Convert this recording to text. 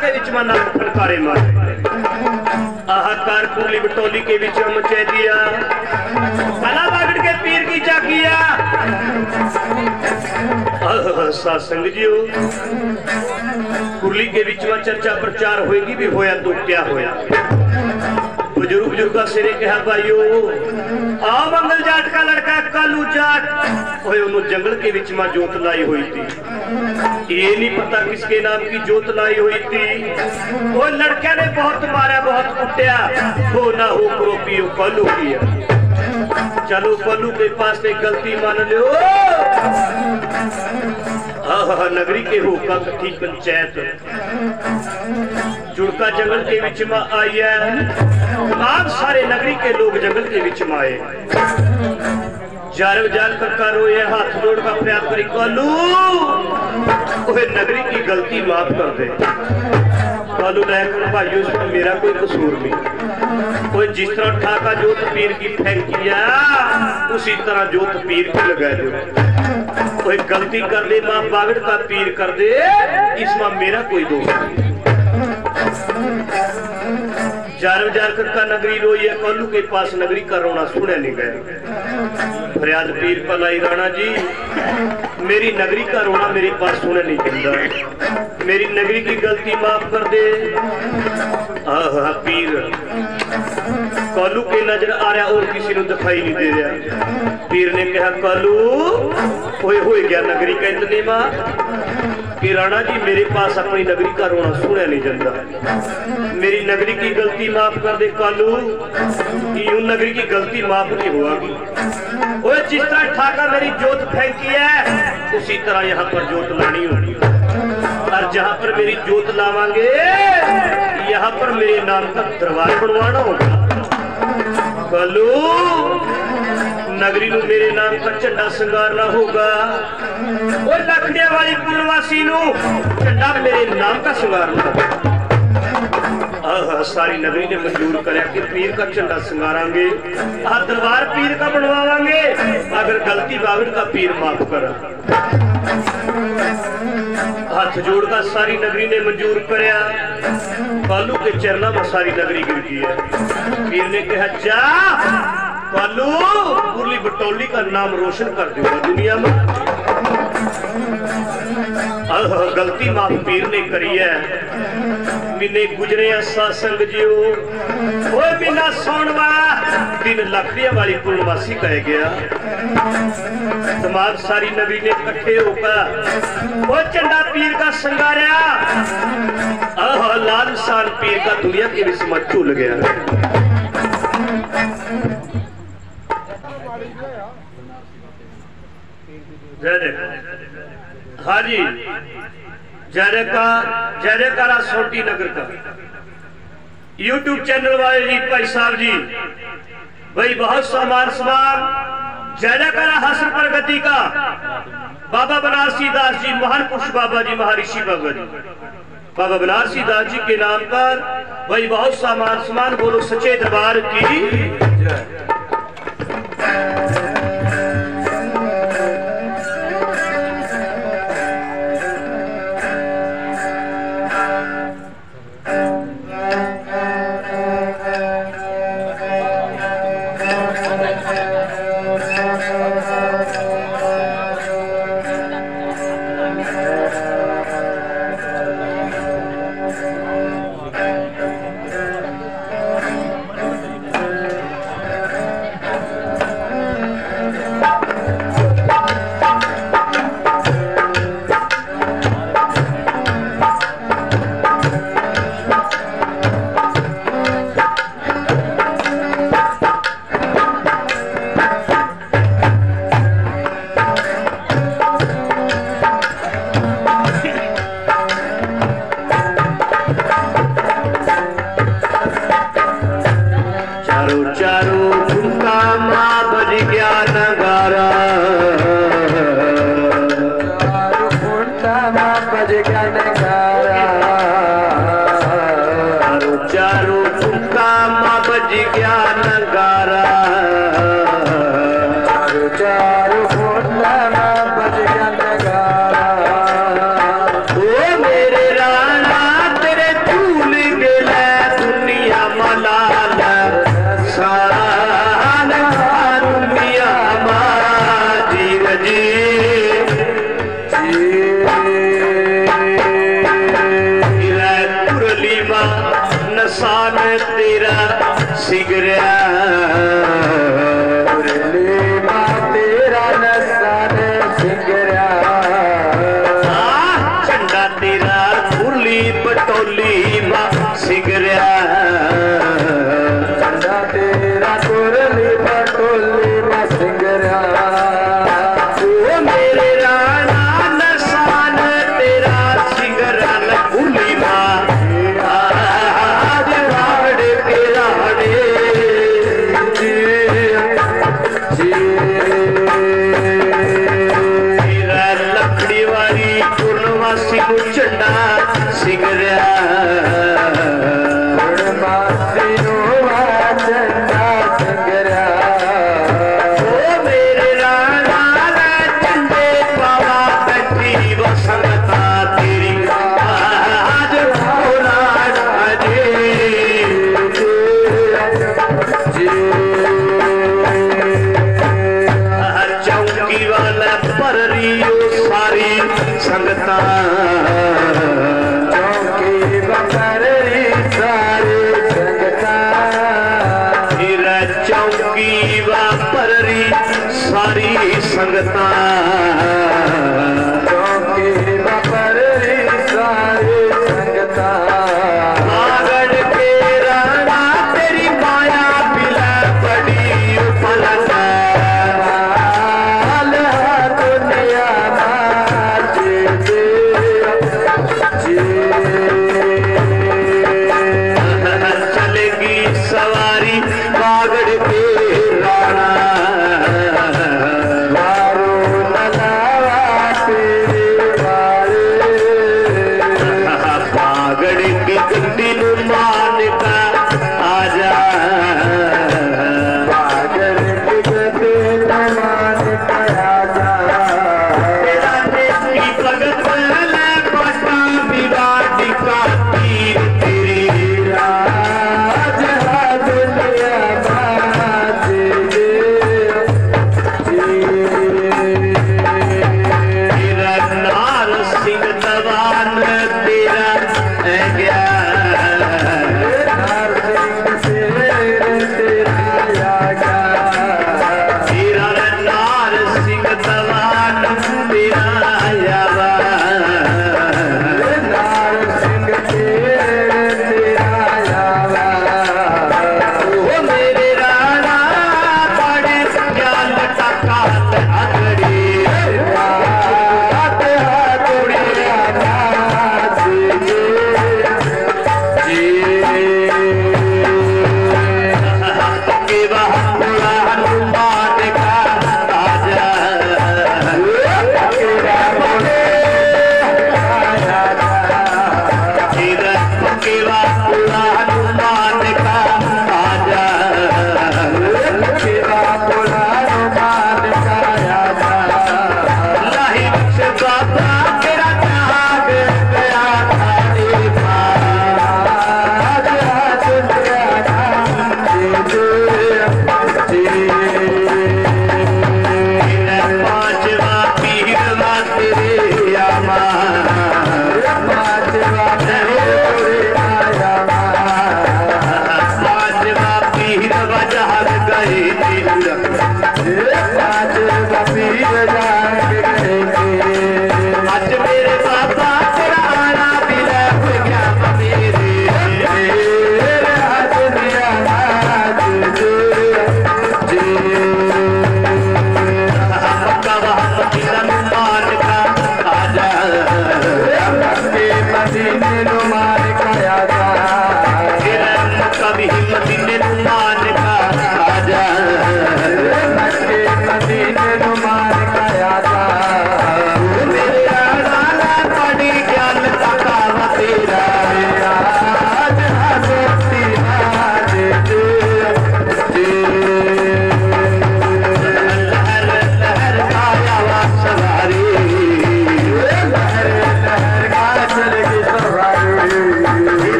के विच में नाम फटकारे मारे आहाकार कुरली बटोली के विच मचे दिया भला बागड़ के पीर की जाकिया सत्संग जियो कुरली के विच में चर्चा प्रचार होएगी भी होया तो क्या होया बुजुर्ग का सिरे कहा भाइयो आ मंगल जाट का लड़का कालू जाट होए उन्होंने जंगल के विच में जोत लाई हुई थी ये नहीं पता किसके नाम की जोत लाई हुई थी वो लड़के ने बहुत मारा बहुत कुटिया हो ना हो करो पियो कालू किया चलो कालू के पास से गलती मान लो नगरी के होका कथी पंचायत जुड़का जंगल के विच में आई है आप सारे नगरी के लोग जंगल के विच में आए जार जार कर रोए हाथ जोड़ का प्रयास करी कालू ओए नगरी की गलती माफ कर दे कालू भाइयों इसमें मेरा कोई कसूर नहीं कोई जिस तरह ठाका जोत पीर की फेंकिया उसी तरह जोत पीर की लगा दो कोई गलती कर दे मां बागड़ का पीर कर दे इसमें मेरा कोई दोष नहीं जार जार कर का नगरी रोई है कालू के पास नगरी का रोना सुने नहीं गए फरियाद पीर पलाई राणा जी मेरी नगरी का रोना मेरे पास सुने नहीं चलता मेरी नगरी की गलती माफ कर दे पीर कालू के नजर आ रहा और किसी ने दिखाई नहीं दे रहा पीर ने कहा कालू हो गया नगरी का इतने मां कि राणा जी मेरे पास अपनी नगरी का रोना सुने नहीं जाता मेरी नगरी की गलती माफ कर दे कालू यूं नगरी की गलती माफ नहीं होगी वो जिस तरह ठाका मेरी जोत फेंकी है उसी तरह यहाँ पर जोत लानी होगी और जहाँ पर मेरी जोत लावांगे यहाँ पर मेरे नाम का दरबार बनवाना होगा कालू नगरी में मेरे नाम का झंडा संगारना होगा वो लखड़िया वाली पुलवासी झंडा मेरे नाम का संगारना होगा सारी नगरी ने मंजूर कराया कि पीर का झंडा संगारांगे दरबार पीर का बनवावांगे अगर गलती बागड़ का पीर माफ करा हाथ जोड़ का सारी नगरी ने मंजूर कराया कालू के चरणों में सारी नगरी गिर गई है पीर ने कहा जा कालू कुरली बटोली का नाम रोशन कर दूंगा दुनिया में गलती माफ पीर ने करी है महीने गुजरे सत्संग जियो महीना सौनवा दिन लखड़िया वाली पूर्णवासी कह गया समाज सारी नगरी ने इकट्ठे होकर वो झंडा पीर का संगारिया लाल शान पीर का दुनिया के विस्मय झूल गया हाँ जी जयकारा सोटी नगर का यूट्यूब चैनल वाले जी भाई साहब जी भाई बहुत सामान जयकारा हासिल प्रगति का बाबा बनारसी दास जी महान पुरुष बाबा जी महर्षि बाबा जी बाबा बनारसी दास जी के नाम पर भाई बहुत सामान बोलो सच्चे दरबार की तेरे ਨੂੰ ਝੰਡਾ ਸਿੰਗਰਿਆ ਮਾਸੀ ਨੂੰ ਝੰਡਾ ਸਿੰਗਰਿਆ ਉਹ ਮੇਰੇ ਰਾਣਾ ਦਾ ਝੰਡੇ ਪਾਵਾ ਬੈਠੀ ਵਸੰਤਾ ਤੇਰੀ ਆਜ ਹੋਣਾ ਜੀ चौकी वाला पर रियो सारी संगता चौकी पर री सारी संगता चौकी वा पर री सारी संगता